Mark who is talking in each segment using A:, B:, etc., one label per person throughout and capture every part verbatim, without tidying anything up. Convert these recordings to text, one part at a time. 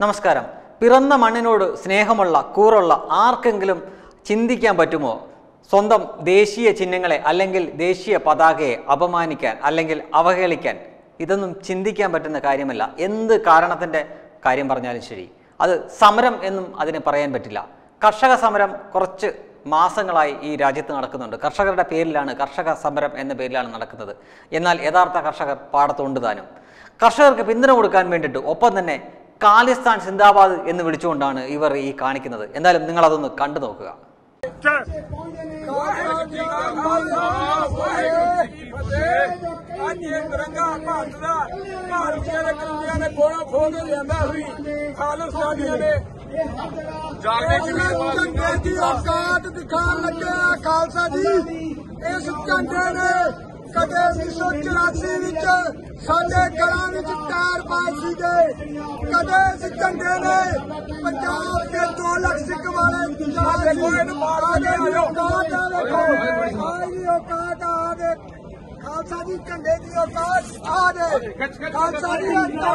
A: നമസ്കാരം. പിറന്ന മണ്ണിനോട് സ്നേഹമുള്ള കൂറുള്ള ആർക്കെങ്കിലും ചിന്തിക്കാൻ പറ്റുമോ സ്വന്തം ദേശീയ ചിഹ്നങ്ങളെ അല്ലെങ്കിൽ ദേശീയ പതാകയെ അപമാനിക്കാൻ അല്ലെങ്കിൽ അവഹേളിക്കാൻ? ഇതൊന്നും ചിന്തിക്കാൻ പറ്റുന്ന കാര്യമല്ല. എന്ത് കാരണത്തിൻ്റെ കാര്യം പറഞ്ഞാലും ശരി, അത് സമരം എന്നും അതിന് പറയാൻ പറ്റില്ല. കർഷക സമരം കുറച്ച് മാസങ്ങളായി ഈ രാജ്യത്ത് നടക്കുന്നുണ്ട്. കർഷകരുടെ പേരിലാണ്, കർഷക സമരം എന്ന പേരിലാണ് നടക്കുന്നത്. എന്നാൽ യഥാർത്ഥ കർഷകർ പാടത്തുണ്ട് താനും. കർഷകർക്ക് പിന്തുണ കൊടുക്കാൻ വേണ്ടിയിട്ട് ഒപ്പം തന്നെ ഖാലിസ്ഥാൻ സിന്ദാബാദ് എന്ന് വിളിച്ചുകൊണ്ടാണ് ഇവർ ഈ കാണിക്കുന്നത്. എന്തായാലും നിങ്ങൾ അതൊന്ന് കണ്ടു നോക്കുക.
B: कदे उन्नीस सौ चौरासी साडे घरां विच टायर पाए सीगे, कदे इस झंडे ने पंजाब के दो लख सिख वाले खालसा जी झंडे की औकात आ दे, खालसा जी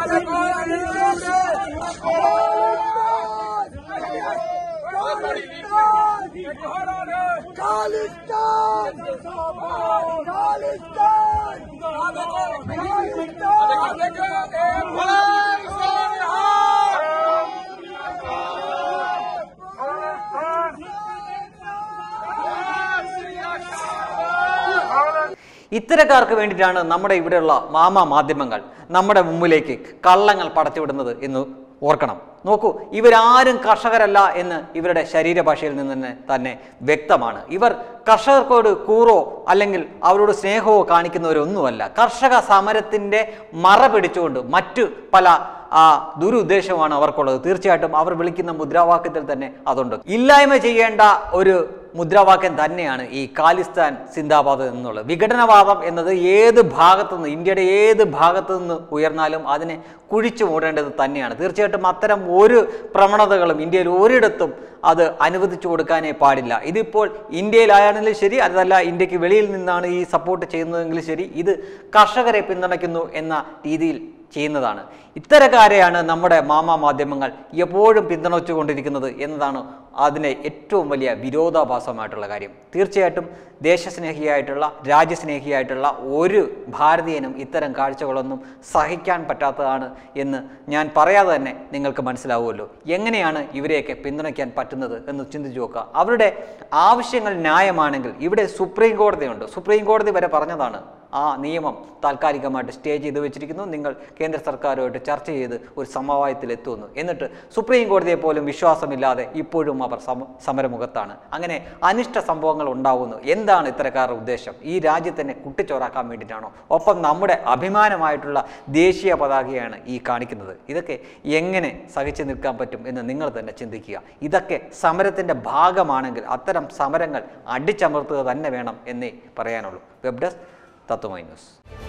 A: ഇത്തരക്കാർക്ക് വേണ്ടിയിട്ടാണ് നമ്മുടെ ഇവിടെയുള്ള മാമാ മാധ്യമങ്ങൾ നമ്മുടെ മുമ്പിലേക്ക് കള്ളങ്ങൾ പടച്ചുവിടുന്നത് എന്ന് ഓർക്കണം. നോക്കൂ, ഇവരാരും കർഷകരല്ല എന്ന് ഇവരുടെ ശരീരഭാഷയിൽ നിന്ന് തന്നെ തന്നെ വ്യക്തമാണ്. ഇവർ കർഷകർക്കോട് കൂറോ അല്ലെങ്കിൽ അവരോട് സ്നേഹമോ കാണിക്കുന്നവരൊന്നുമല്ല. കർഷക സമരത്തിൻ്റെ മറ പിടിച്ചുകൊണ്ട് മറ്റു പല ആ ദുരുദ്ദേശമാണ് അവർക്കുള്ളത്. തീർച്ചയായിട്ടും അവർ വിളിക്കുന്ന മുദ്രാവാക്യത്തിൽ തന്നെ അതുണ്ട്. ഇല്ലായ്മ ചെയ്യേണ്ട ഒരു മുദ്രാവാക്യം തന്നെയാണ് ഈ ഖാലിസ്ഥാൻ സിന്ദാബാദ് എന്നുള്ളത്. വിഘടനവാദം എന്നത് ഏത് ഭാഗത്തുനിന്ന്, ഇന്ത്യയുടെ ഏത് ഭാഗത്തു നിന്ന് ഉയർന്നാലും അതിനെ കുഴിച്ചു മൂടേണ്ടത് തന്നെയാണ്. തീർച്ചയായിട്ടും അത്തരം ഒരു പ്രവണതകളും ഇന്ത്യയിൽ ഒരിടത്തും അത് അനുവദിച്ചു കൊടുക്കാനേ പാടില്ല. ഇതിപ്പോൾ ഇന്ത്യയിലായാണെങ്കിലും ശരി, അതല്ല ഇന്ത്യക്ക് വെളിയിൽ നിന്നാണ് ഈ സപ്പോർട്ട് ചെയ്യുന്നതെങ്കിലും ശരി, ഇത് കർഷകരെ പിന്തുണയ്ക്കുന്നു എന്ന രീതിയിൽ ചെയ്യുന്നതാണ്. ഇത്തരക്കാരെയാണ് നമ്മുടെ മാമാ മാധ്യമങ്ങൾ എപ്പോഴും പിന്തുണച്ചുകൊണ്ടിരിക്കുന്നത് എന്നതാണ് അതിനെ ഏറ്റവും വലിയ വിരോധാഭാസമായിട്ടുള്ള കാര്യം. തീർച്ചയായിട്ടും ദേശസ്നേഹിയായിട്ടുള്ള രാജ്യസ്നേഹിയായിട്ടുള്ള ഒരു ഭാരതീയനും ഇത്തരം കാഴ്ചകളൊന്നും സഹിക്കാൻ പറ്റാത്തതാണ് എന്ന് ഞാൻ പറയാതെ തന്നെ നിങ്ങൾക്ക് മനസ്സിലാവുമല്ലോ. എങ്ങനെയാണ് ഇവരെയൊക്കെ പിന്തുണയ്ക്കാൻ പറ്റുന്നത് എന്ന് ചിന്തിച്ചു നോക്കുക. അവരുടെ ആവശ്യങ്ങൾ ന്യായമാണെങ്കിൽ ഇവിടെ സുപ്രീം കോടതിയുണ്ട്. സുപ്രീം കോടതി വരെ പറഞ്ഞതാണ് ആ നിയമം താൽക്കാലികമായിട്ട് സ്റ്റേ ചെയ്ത് വെച്ചിരിക്കുന്നു, നിങ്ങൾ കേന്ദ്ര സർക്കാരുമായിട്ട് ചർച്ച ചെയ്ത് ഒരു സമവായത്തിൽ എത്തുന്നു. എന്നിട്ട് സുപ്രീം കോടതിയെ പോലും വിശ്വാസമില്ലാതെ ഇപ്പോഴും അവർ സമരമുഖത്താണ്. അങ്ങനെ അനിഷ്ട സംഭവങ്ങൾ ഉണ്ടാകുന്നു. എന്താണ് ഇത്തരക്കാരുടെ ഉദ്ദേശം? ഈ രാജ്യത്തിനെ കുട്ടിച്ചോറാക്കാൻ വേണ്ടിയിട്ടാണോ? ഒപ്പം നമ്മുടെ അഭിമാനമായിട്ടുള്ള ദേശീയ പതാകയാണ് ഈ കാണിക്കുന്നത്. ഇതൊക്കെ എങ്ങനെ സഹിച്ചു നിൽക്കാൻ പറ്റും എന്ന് നിങ്ങൾ തന്നെ ചിന്തിക്കുക. ഇതൊക്കെ സമരത്തിൻ്റെ ഭാഗമാണെങ്കിൽ അത്തരം സമരങ്ങൾ അടിച്ചമർത്തുക തന്നെ വേണം എന്നേ പറയാനുള്ളൂ. Web desk Tatwamayi news.